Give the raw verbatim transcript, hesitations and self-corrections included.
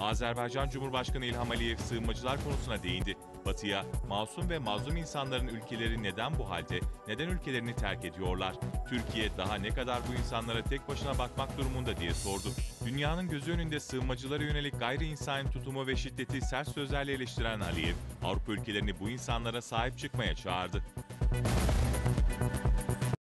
Azerbaycan Cumhurbaşkanı İlham Aliyev sığınmacılar konusuna değindi. Batı'ya masum ve mazlum insanların ülkeleri neden bu halde, neden ülkelerini terk ediyorlar? Türkiye daha ne kadar bu insanlara tek başına bakmak durumunda diye sordu. Dünyanın gözü önünde sığınmacılara yönelik gayri insani tutumu ve şiddeti sert sözlerle eleştiren Aliyev, Avrupa ülkelerini bu insanlara sahip çıkmaya çağırdı.